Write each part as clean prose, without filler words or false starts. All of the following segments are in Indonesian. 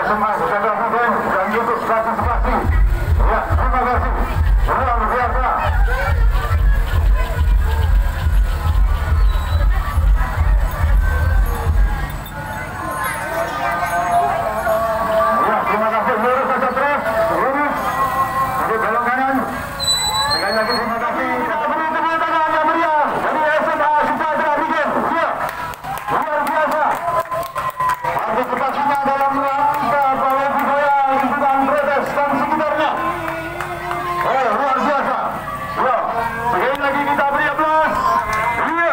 semua sudah terhubung dan YouTube partisipasi. Ya, terima kasih. Luar biasa. Ya, terima kasih. Lurus saja terus. Lurus. Jadi belok kanan. Sekali lagi terima kasih. Kita beri tepuk tangan yang meriah dari SMA Sejahtera Region. Ya, luar biasa. Partisipasinya dalam rangka pawai budaya lingkungan Brebes dan sekitarnya. Luar biasa. Ya, sekali lagi kita beri aplaus. Iya.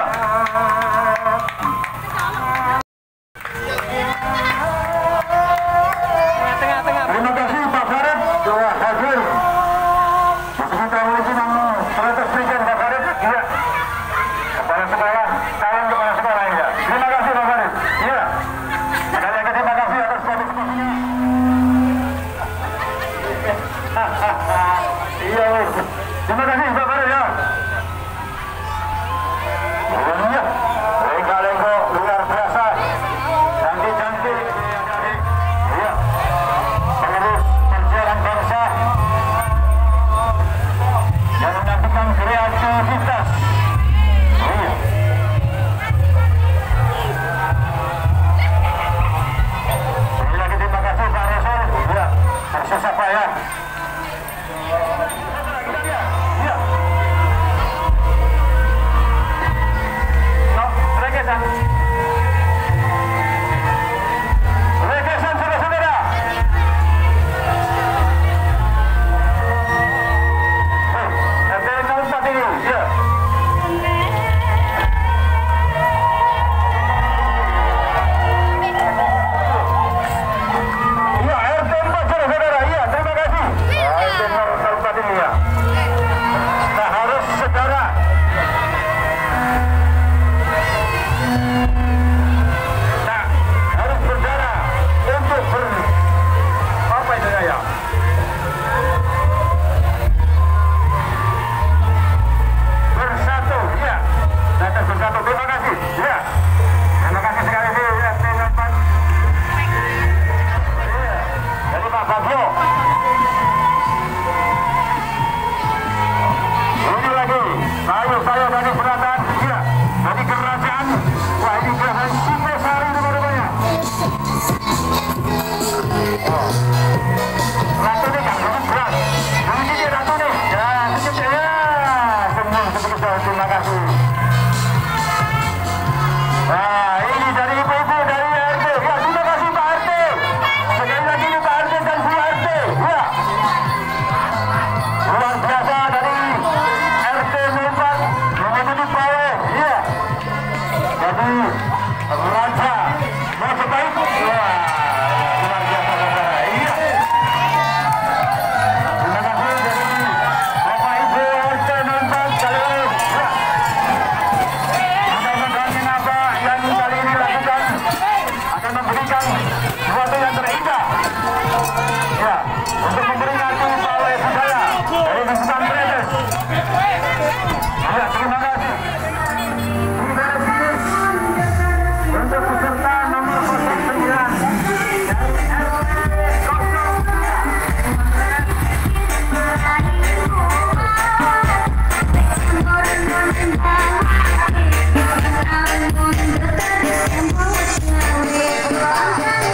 Terima kasih Pak Farid telah hadir. Kita mengucapkan protes weekend Pak Farid. Iya. Kepala sekolah, salam kepala sekolah ya. Terima kasih Pak Farid. Iya. Sekali lagi terima kasih atas partisipasinya. Iya, terima kasih Pak Farid ya. Iya, lengko-lengko luar biasa, cantik-cantik. Iya, pengurus perjuangan bangsa yang menyampaikan kreativitas. Iya. Sekali lagi terima kasih Pak Rasul. Iya, bersusah payah. Iya. Rekesan saudara-saudara. RT 04 ini, ya. Iya, RT 4 saudara-saudara. Iya, terima kasih. RT 04 ini ya. Nah, harus saudara. Nah, harus berdarah untuk apa itu ya? Bersatu, ya. Data bersatu. Terima kasih, ya. Terima kasih sekali lagi RT 4. Iya. Jadi Pak Bagio. Ini lagi, saya dari selatan, ya. Dari kerajaan, wah ini kerajaan Singosari rumah-rumahnya. Oh. Ratu ini kan berat. Ini dia ratu nih. Ya, kecil ya. Semua terima kasih. Nah, ini dari ibu-ibu dari RT. Ya, terima kasih Pak RT. Sekali lagi Pak RT dan Bu RT. Ya. Luar biasa dari RT 04 mengikuti pawai. Ya. Jadi raja masih baik. Wah, luar biasa saudara. Iya. Terima kasih dari Bapak Ibu RT 04 sekaligus. Ya. Mudah-mudahan apa yang kali ini lakukan akan memberikan sesuatu yang terindah. Ya, untuk memperingati pawai budaya dari lingkungan Brebes. Ya, terima kasih. Untuk peserta nomor 09 dari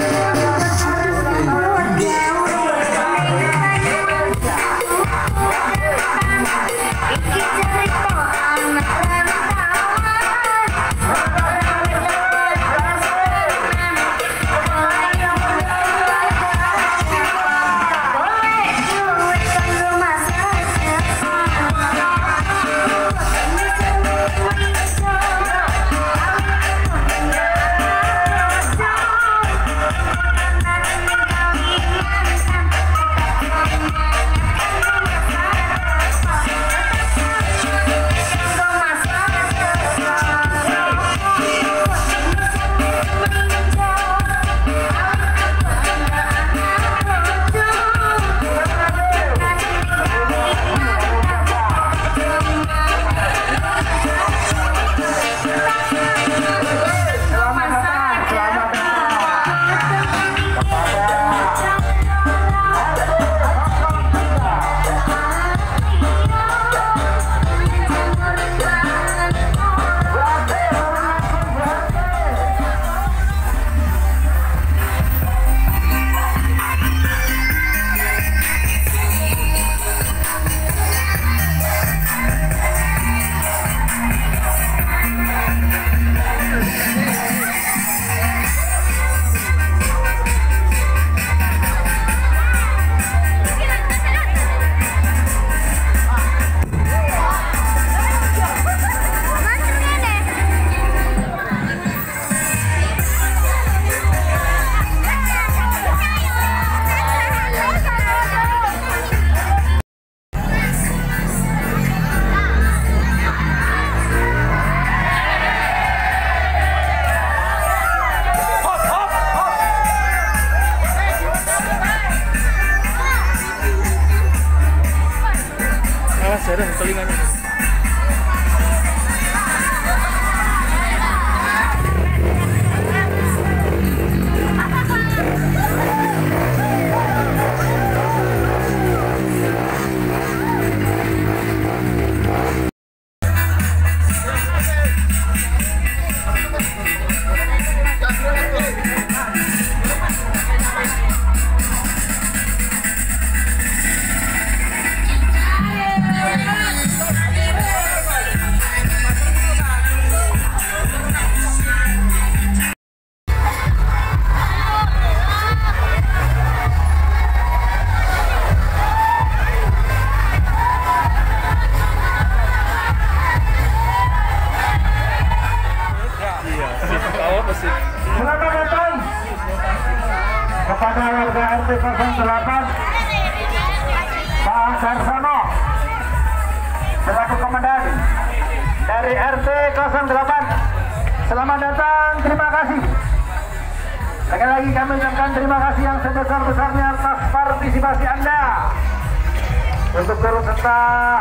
kepada warga RT 08 Pak Darsono selaku komandan dari RT 08. Selamat datang, terima kasih. Sekali lagi kami ucapkan terima kasih yang sebesar-besarnya atas partisipasi Anda untuk turut serta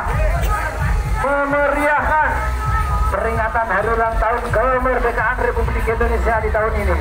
memeriahkan peringatan hari ulang tahun kemerdekaan Republik Indonesia di tahun ini.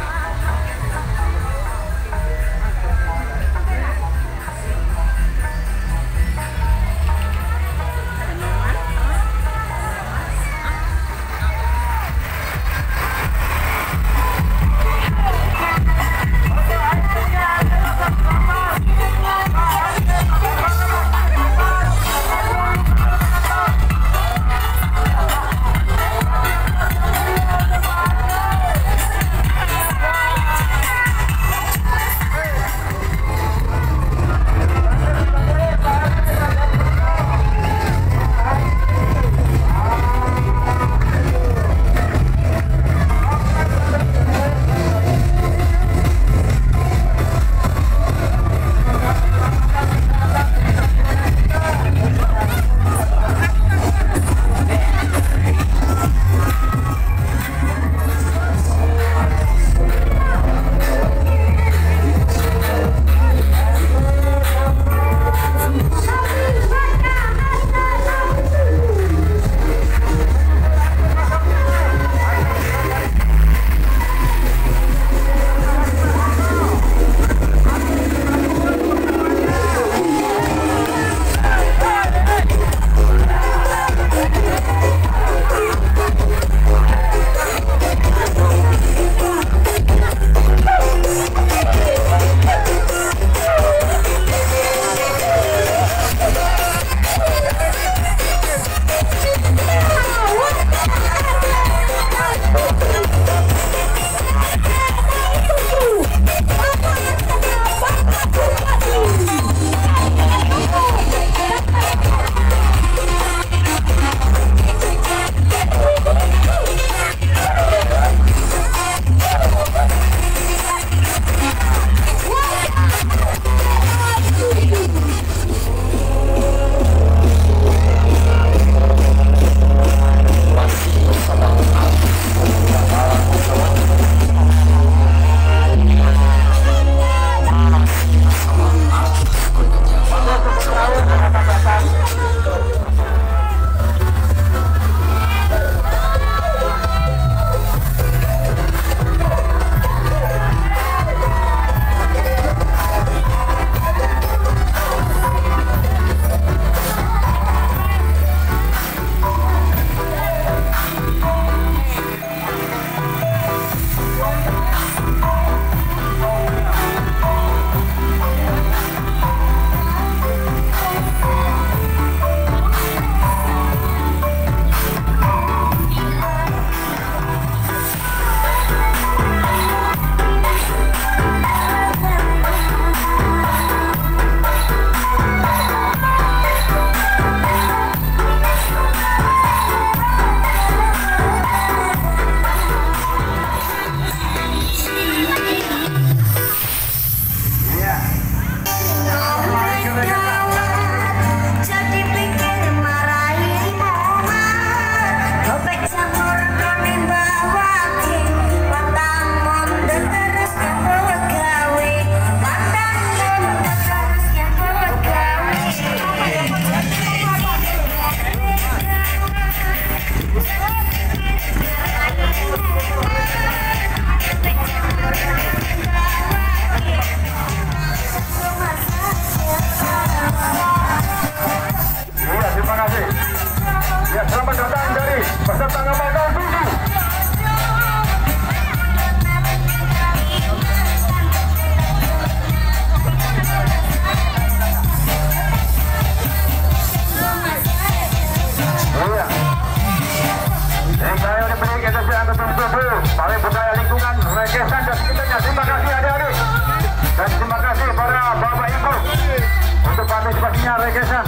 partisipasinya rekesan.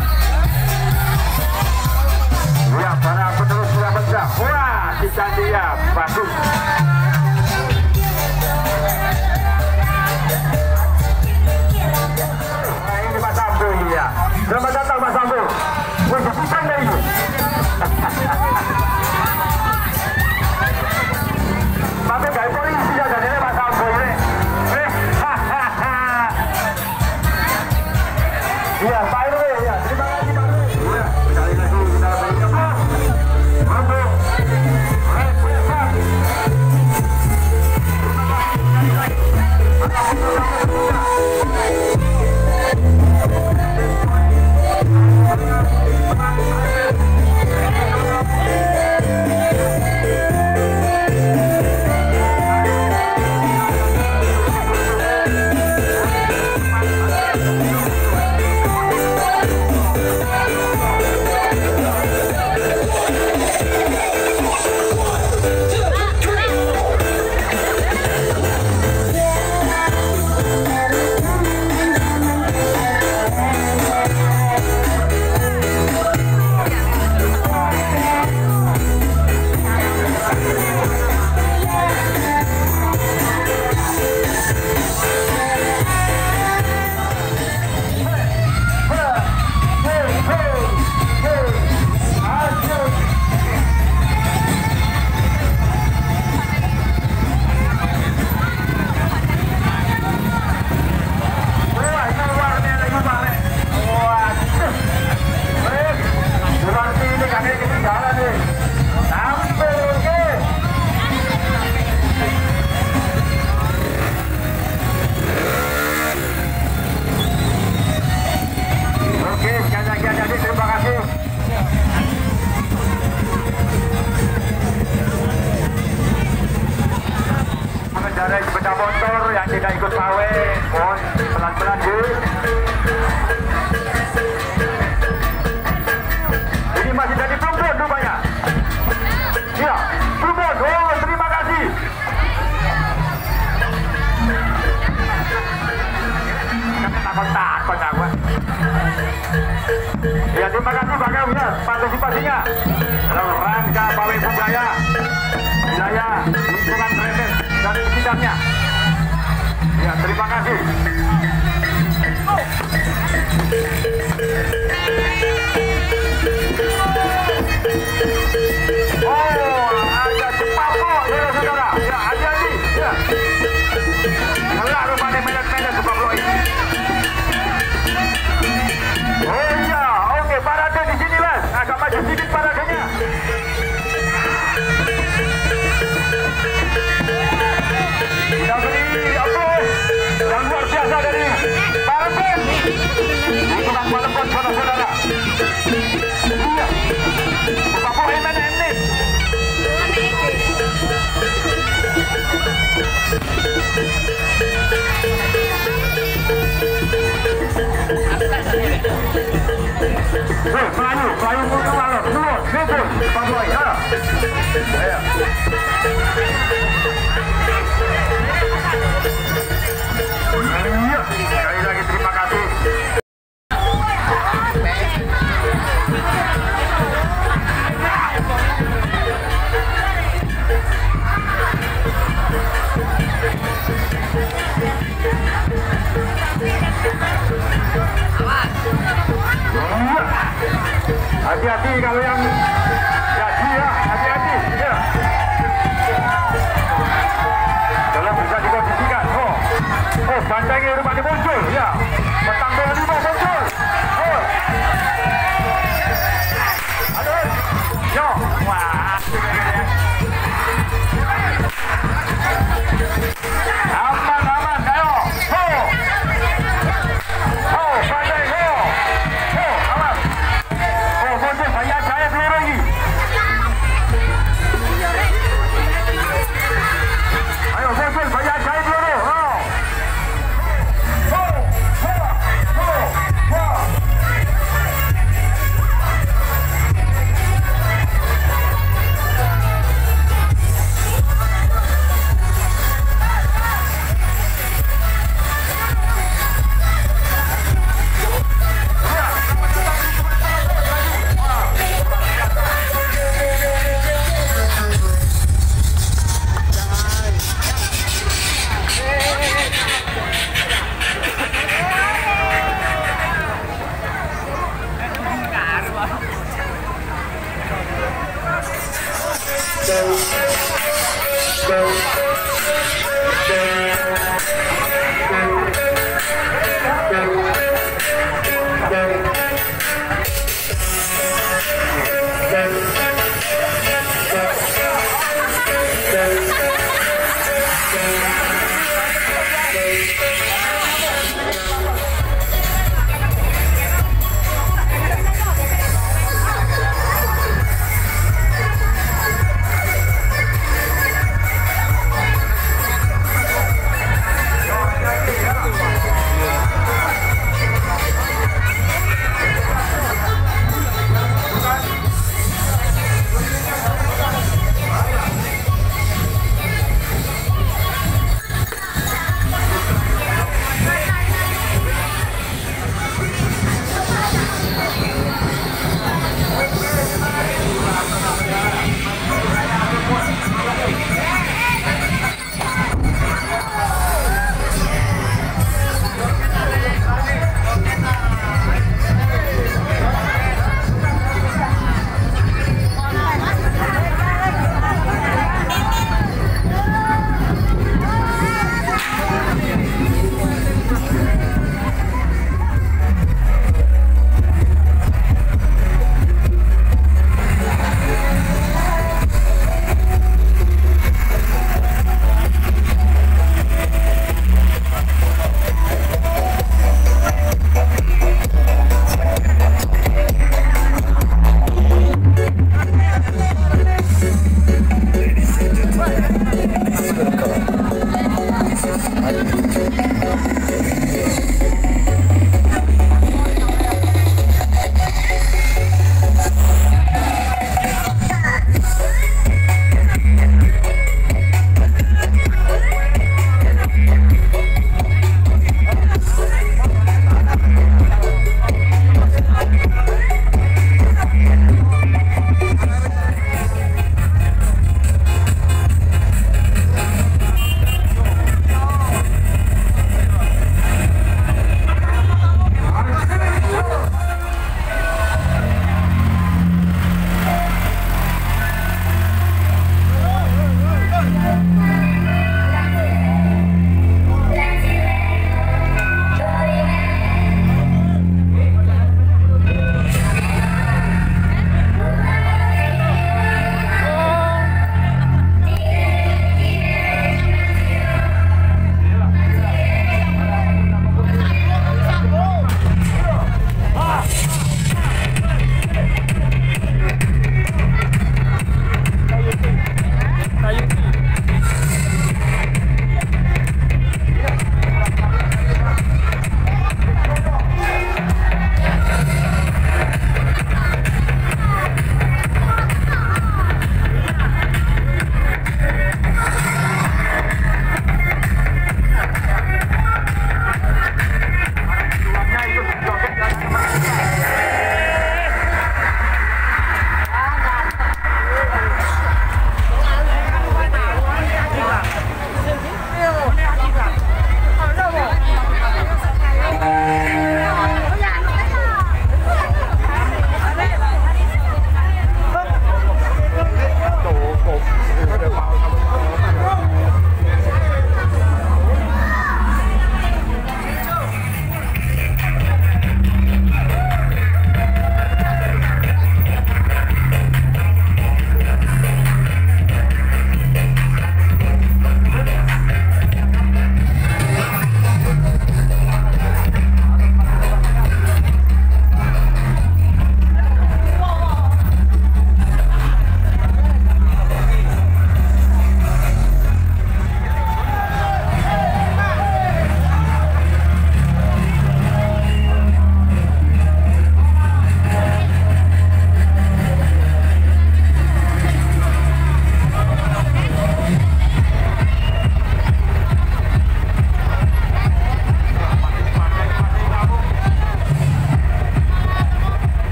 Ya, para penerus sudah pecah. Wah, si Candi ya, bagus. Sepeda motor yang tidak ikut pawai, mohon pelan-pelan dulu. Ini masih jadi Plumbon rupanya. Iya, Plumbon. Oh, terima kasih. Takut aku. Ya, terima kasih Pak Kau ya partisipasinya dalam rangka pawai budaya wilayah lingkungan Trenen dan sekitarnya. Ya, terima kasih. Oh, ada cepat kok, saudara. Ya, hati-hati. Ya. Kelak rupanya melet-melet cepat kok ini. Oh iya, oke, parade di sini Les. Agak maju sedikit paradenya. Kita beri aplaus yang luar biasa dari para band lingkungan Palembang, saudara-saudara. Iya, Bapak Iman Enis. Melayu mundur lalu, turun, turun, Pak Boy, ya. Ayo. Iya, sekali lagi terima kasih. Hati-hati kalau yang jadi ya, hati-hati ya. Kalau bisa dikondisikan. Oh, bantengnya rupanya muncul ya. Petang bola 5